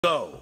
Go.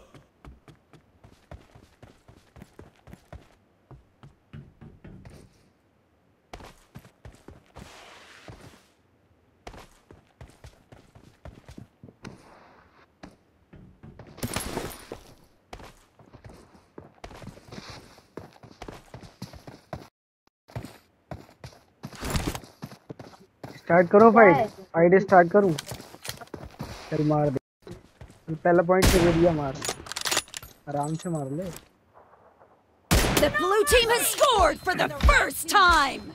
Start करो fight start करूं चल मार दे पहला पॉइंट पे दे दिया मार आराम से मार ले The blue team has scored for the first time.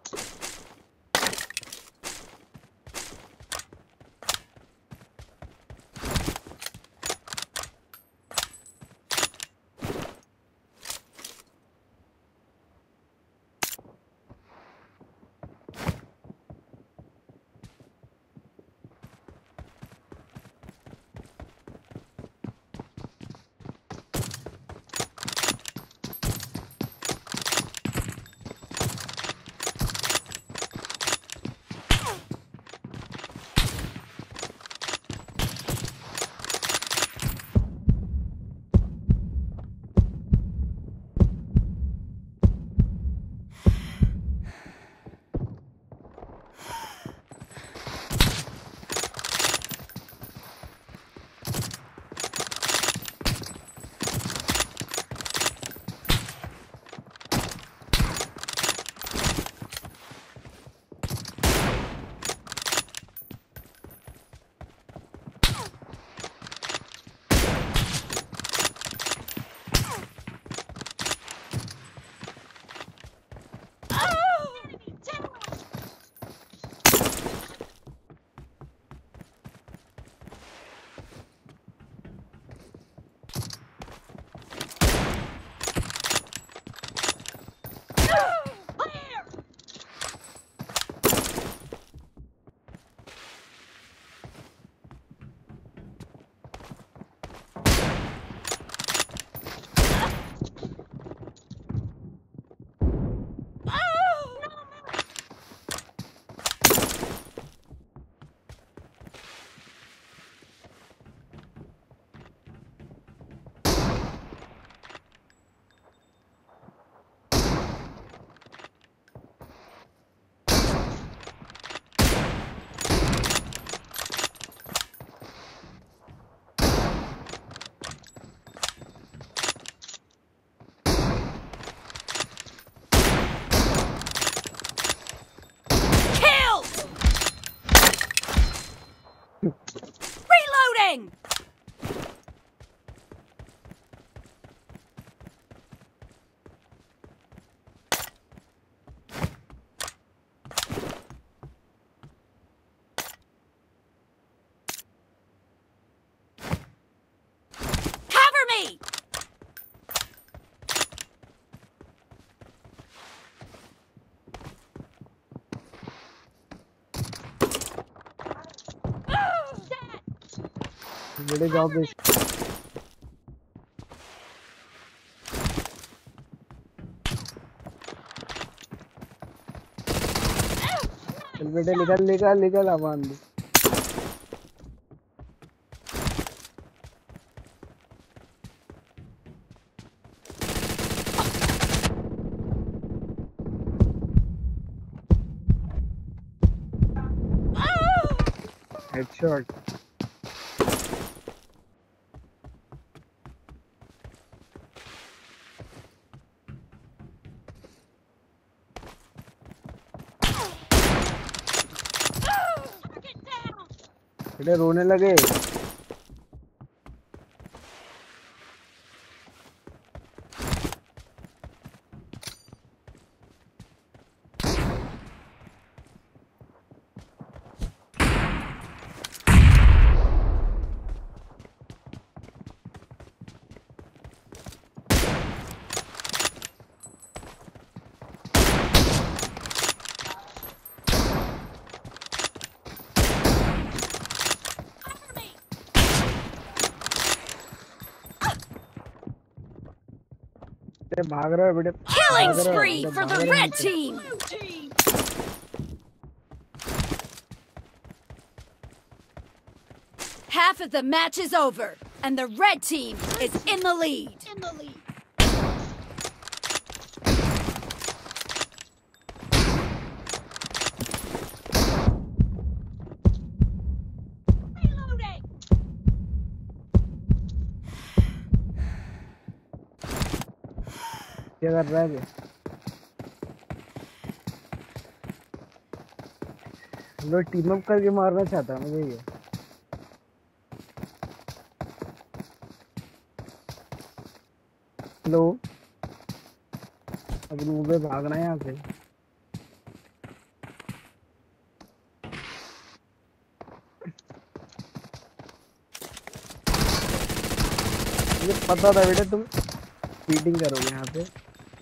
Reloading! Cover me! बड़े जॉब पे चल बेटे निकल निकल निकल आवाज दे हेडशॉट बेटे रोने लगे भाग रहा है बेटे Killing spree for the red team. Half of the match is over. and the red team is in the lead. क्या कर रहा है ये? हम लोग टीम अप करके मारना चाहता है मुझे ये। हेलो, अब रूम पे भागना है यहाँ से। मुझे पता था बेटा तुम चीटिंग करोगे यहाँ पे।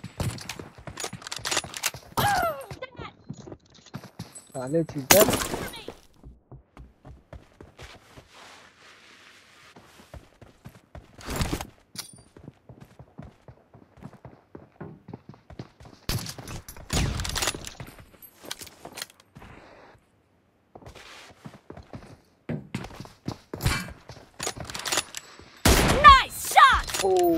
साले चीटर। Nice shot! ओ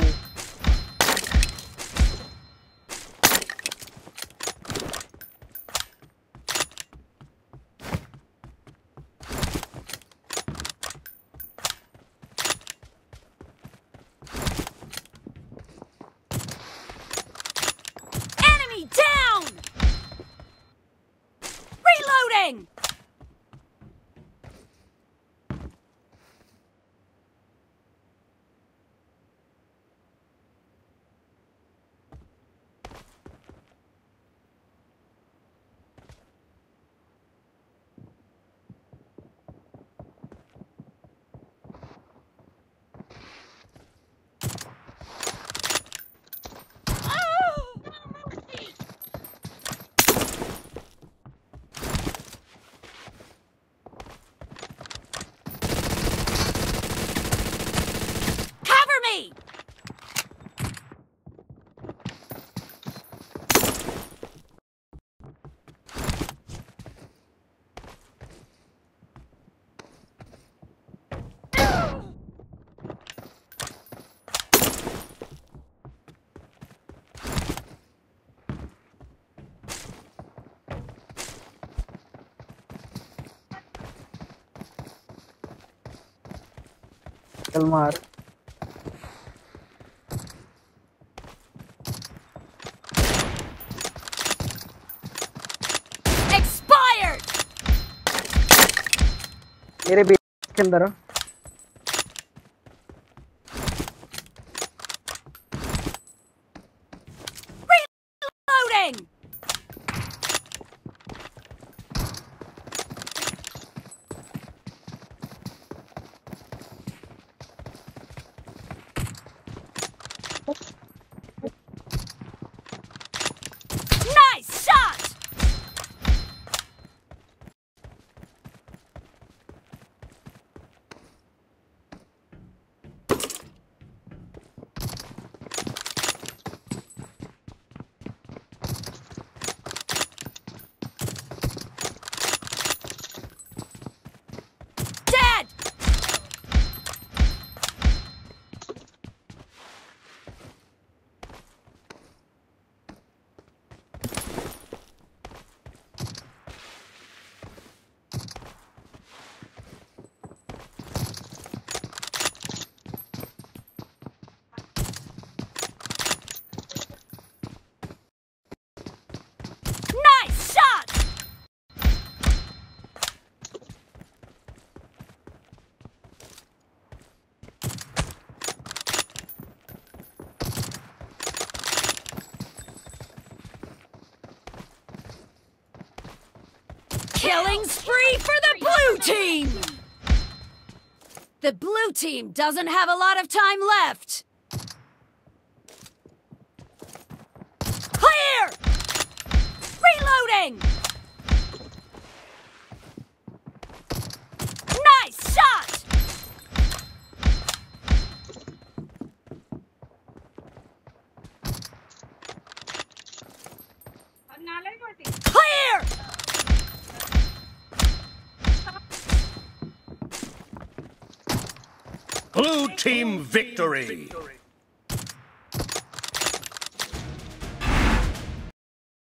Enemy down! Reloading! Cover me! चल मार। Expired! मेरे बेस के अंदर आ। Reloading! Nice shot! Dead! Nice shot! Killing spree for the blue team! The blue team doesn't have a lot of time left. Clear! Reloading! Nice shot! Clear! Blue team victory!